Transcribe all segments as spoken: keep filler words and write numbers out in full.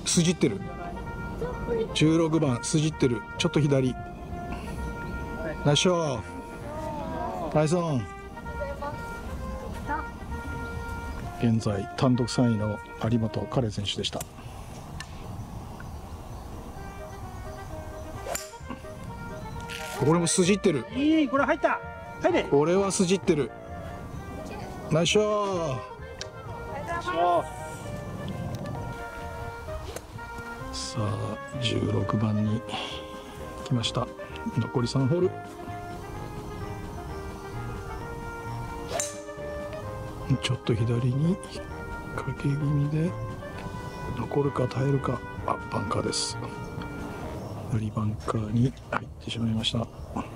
筋ってる。じゅうろくばん筋ってる。ちょっと左。ナイスショー。ナイスオン。現在単独さんいの有本カレ選手でした。これも筋ってる。 いい、これ入った。入れ。 これは筋ってる。ナイスショー。さあじゅうろくばんに来ました。残りさんホール。ちょっと左に引っ掛け気味で残るか耐えるか。あ、バンカーです。左バンカーに入ってしまいました。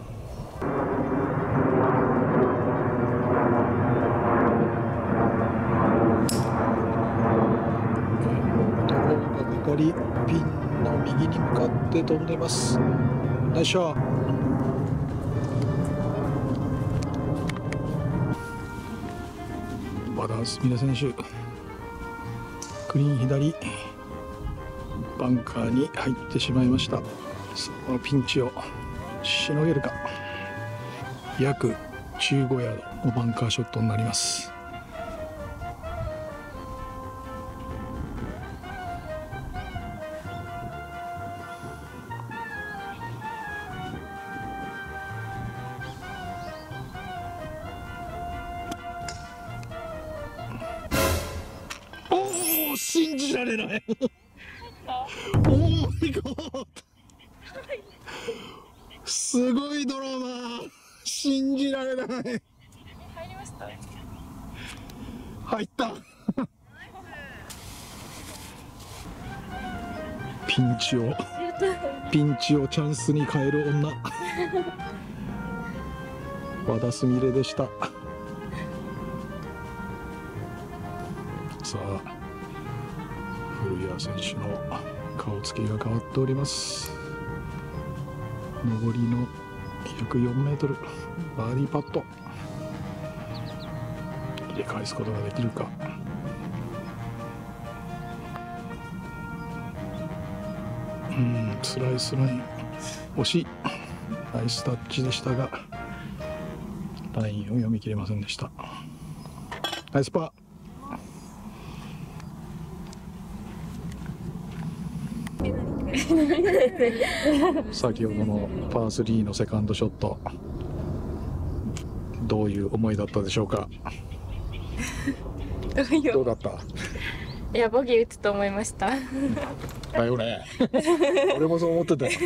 ピンの右に向かって飛んでます。ナイスショー。和田純恋選手、グリーン左バンカーに入ってしまいました。そのピンチをしのげるか。約じゅうごヤードのバンカーショットになります。信じられない。オーマイゴー。すごいドラマ。信じられない。入りました。入った。ピンチをピンチをチャンスに変える女。和田純恋でした。さあ古谷選手の顔つきが変わっております。上りの約よんメートルバーディーパット入れ返すことができるか。うん、スライスライン惜しい。ナイスタッチでしたがラインを読み切れませんでした。ナイスパー。先ほどのパースリーのセカンドショット、どういう思いだったでしょうか。どうだった？ いや、ボギー打つと思いました。 だよね。俺もそう思ってた。え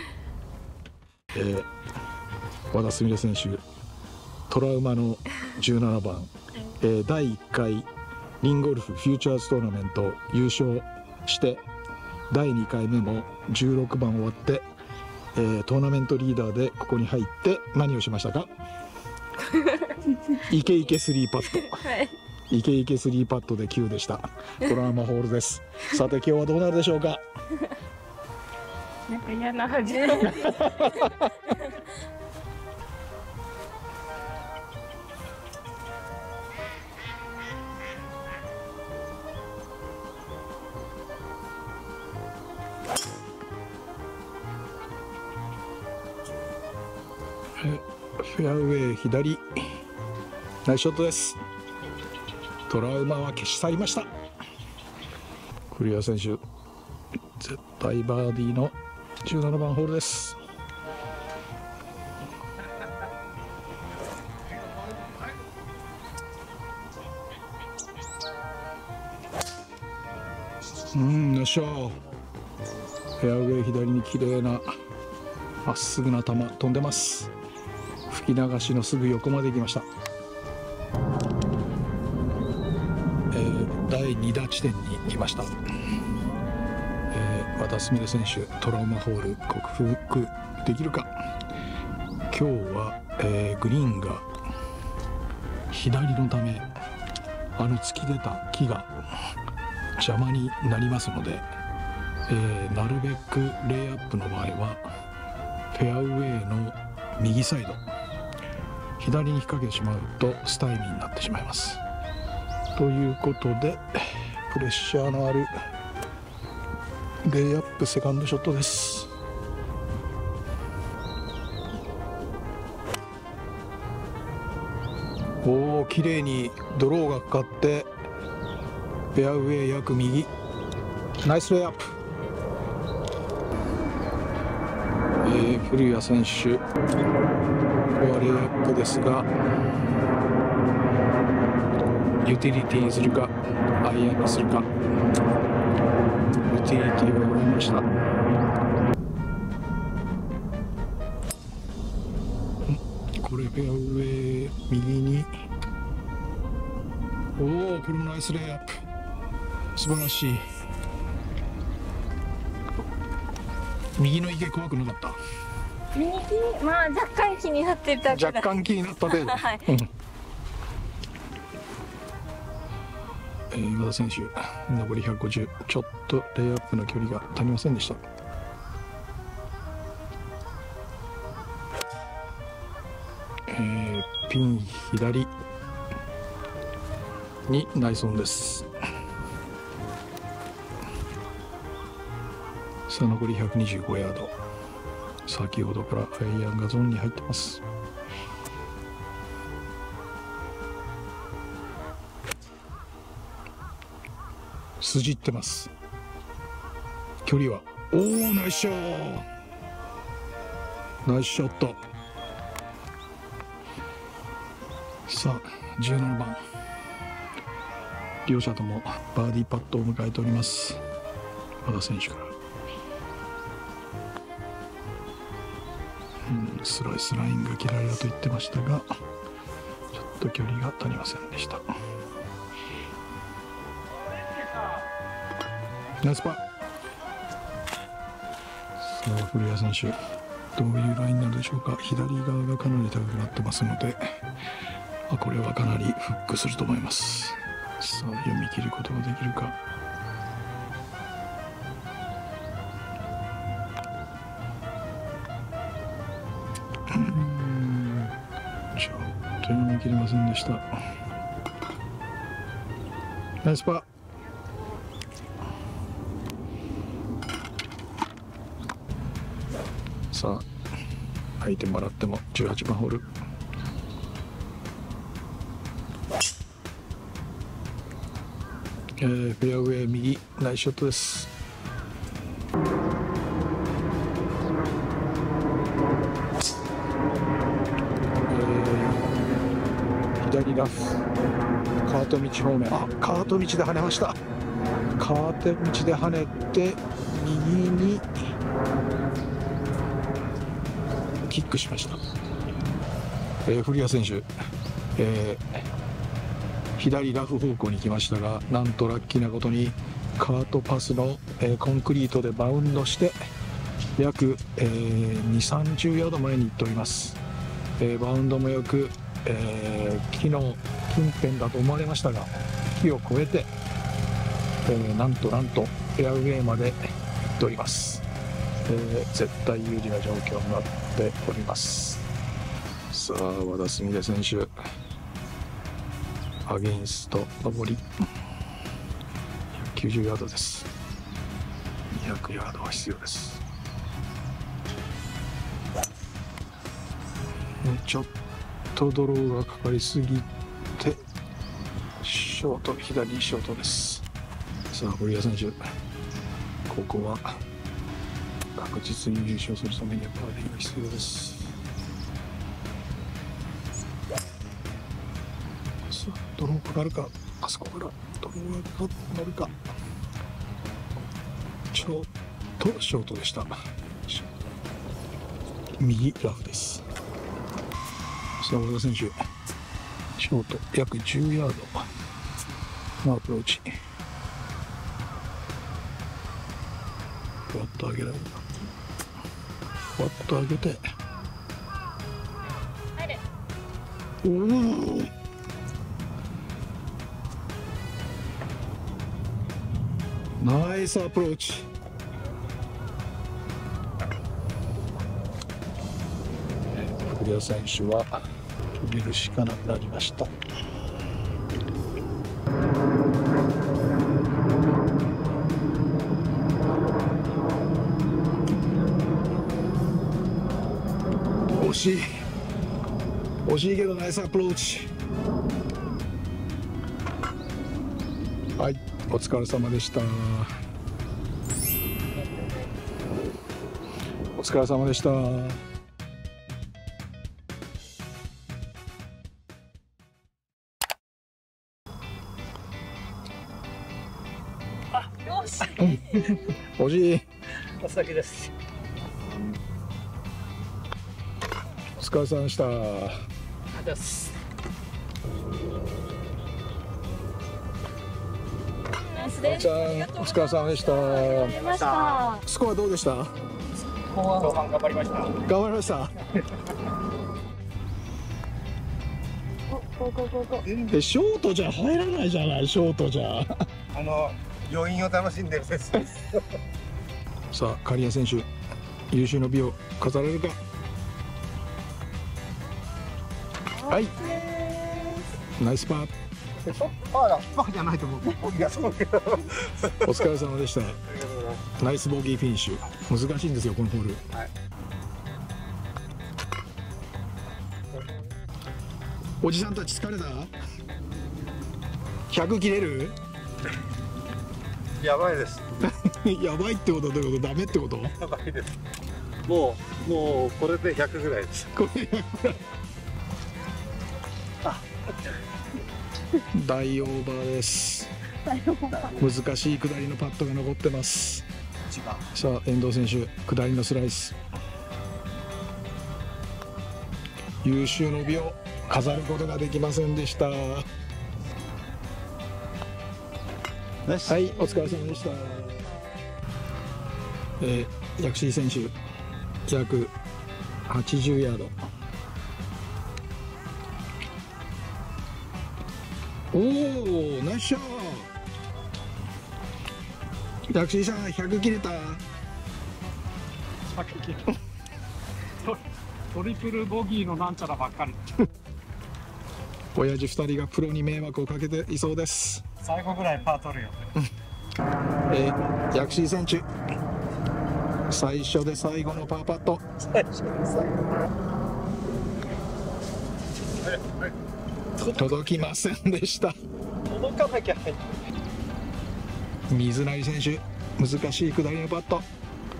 ー、和田純恋選手、トラウマのじゅうななばん、えー、だいいっかいリンゴルフフューチャーズトーナメント優勝してだいにかいめもじゅうろくばん終わって、えー、トーナメントリーダーでここに入って何をしましたか？イケイケスリーパット、はい、イケイケスリーパットできゅうでした。トラウマホールです。さて今日はどうなるでしょうか。 なんか嫌な恥。 フェアウェイ左ナイスショットです。トラウマは消し去りました。古谷選手絶対バーディーのじゅうななばんホールです。うんよっしゃ。フェアウェイ左に綺麗なまっすぐな球飛んでます。吹き流しのすぐ横まで行きました。えー、だいに打地点に来ました。えー、和田純恋選手トラウマホール克服できるか。今日は、えー、グリーンが左のためあの突き出た木が邪魔になりますので、えー、なるべくレイアップの場合はフェアウェイの右サイド左に引っ掛けてしまうとスタイミーになってしまいます。ということでプレッシャーのあるレイアップセカンドショットです。おお、綺麗にドローがかかってフェアウェイ約右、ナイスレイアップ。えー、古谷選手、ここはレイアップですが、ユーティリティにするかアイアンにするか。ユーティリティを選びました。これフェアウェイ右に、おお、これもナイスレイアップ、素晴らしい。右の池怖くなかった？ 右、まあ若干気になってたけど。 若干気になった程度。 はい。 うん、えー、和田選手、残りひゃくごじゅう、ちょっとレイアップの距離が足りませんでした。えー、ピン左にナイスオンです。さあ残りひゃくにじゅうごヤード、先ほどからアイアンがゾーンに入ってます。筋ってます。距離は、おお、ナイスショット、ナイスショット。さあじゅうななばん、両者ともバーディーパットを迎えております。和田選手から、うん、スライスラインが切られると言ってましたが、ちょっと距離が足りませんでした。ナイスパー。さあ古谷選手、どういうラインになるでしょうか。左側がかなり高くなってますので、あ、これはかなりフックすると思います。さあ読み切ることができるか。うーん、ちょっと読み切れませんでした。ナイスパー。さあ相手もらってもじゅうはちばんホール、えー、フェアウェイ右、ナイスショットです。えー、左ラフ、カート道方面、あ、カート道で跳ねました。カート道で跳ねて右にキックしました。えー、古谷選手、えー、左ラフ方向に行きましたが、なんとラッキーなことにカートパスの、えー、コンクリートでバウンドして約、えー、にじゅう、さんじゅうヤード前に行っております。えー、バウンドもよく、えー、木の近辺だと思われましたが、木を越えて、えー、なんとなんとフェアウェイまで行っております。えー、絶対有利な状況になっております。さあ和田純選手、アゲインスト上りひゃくきゅうじゅうヤードです。にひゃくヤードは必要です。ちょっとドローがかかりすぎてショート、左ショートです。さあ古谷選手、ここは確実に優勝するためにはバーディーが必要です。さあドローかかるか、あそこからドローが乗るか。ちょっとショートでした。右ラフです。さあ和田選手、ショート約じゅうヤードのアプローチ、ふわっと上げられるか、ふわっと上げて、おお、ナイスアプローチ。古谷選手は止めるしかなくなりました。 しい惜しいけどナイスアプローチ。はい、お疲れ様でした。お疲れ様でした。 あ、よし。 惜しい。 お先です。 お疲れ様でした。 ありがとうございます。 ナイスおです。 ちゃん、お疲れ様でした。 ありました。 スコアどうでした？ 後半頑張りました。 頑張りました。 お、こうこうこうこう。 え、ショートじゃ入らないじゃない、ショートじゃ。 あの余韻を楽しんでるです。 さあ、刈谷選手、優秀の美を飾れるか。はい、ナイスパー。 パーだ、パーじゃないと思う。僕がそうけど。 お疲れ様でした。ナイスボギーフィニッシュ。難しいんですよ、このホール。 はい、 おじさんたち疲れた？ひゃく切れる？ やばいです。 やばいってことはどういうこと？ダメってこと？ やばいです。もうもうこれでひゃくぐらいです。 これ大オーバーです。難しい下りのパットが残ってます。さあ、遠藤選手、下りのスライス、優秀の美を飾ることができませんでした。はい、お疲れ様でした。えー、薬師選手、約はちじゅうヤード。おお、ナイスショット。薬師さん、ひゃく切れた。 ひゃく切る。トリプルボギーのなんちゃらばっかり。 親父ふたりがプロに迷惑をかけていそうです。 最後ぐらいパー取るよ。 えー、薬師選手、最初で最後のパーパット。 最初で最後。 届きませんでした。 届かなきゃ。 水成選手、難しい下りのパット。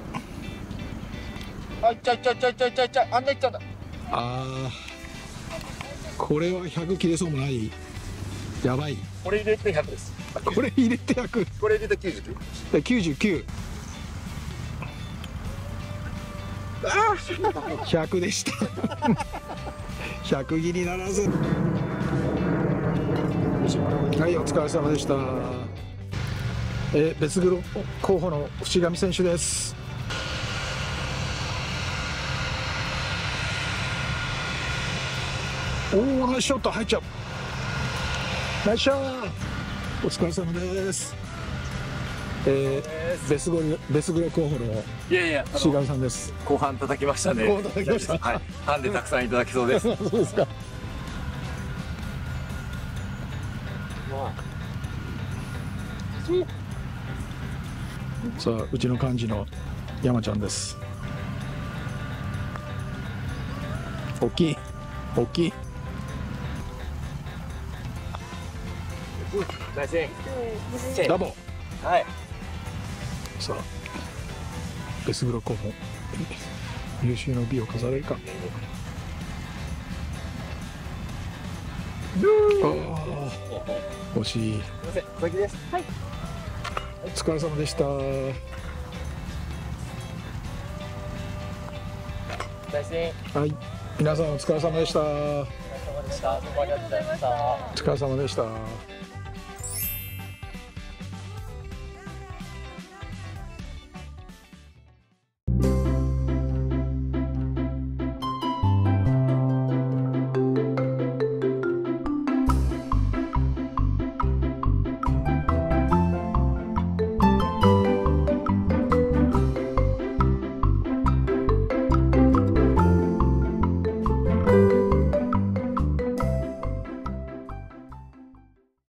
あ、いっちゃいっちゃいっちゃいっちゃいっちゃいっちゃい、あんないっちゃうんだ。 あー、これはひゃく切れそうもない。やばい。 これ入れてひゃくです。 これ入れてひゃく。 これ入れてきゅうじゅうきゅう。 きゅうじゅうきゅう。ひゃくでした。ひゃく切りならず。はい、お疲れ様でした。えー、別グロ候補の渕上選手です。おお、ナイスショット入っちゃう。ナイスショット。お疲れ様です。えー、ベスゴルベスグロ候補のいやいや、 渕上さんです。 後半叩きましたね。 後半叩きました。 はい、ハンデたくさんいただきそうです。 そうですか。さあ、うちの幹事の山ちゃんです。大きい大きい。 ナイスイン。 ダボ。 はい。 さあ、ベスグロ候補優秀の美を飾れるか。ああ、惜しい。 すみません、小木です。 はい。 お疲れ様でした。 ナイスイン。 はい、皆さんお疲れ様でした。おお疲れ様でした。どうもありがとうございました。 疲れ様でした。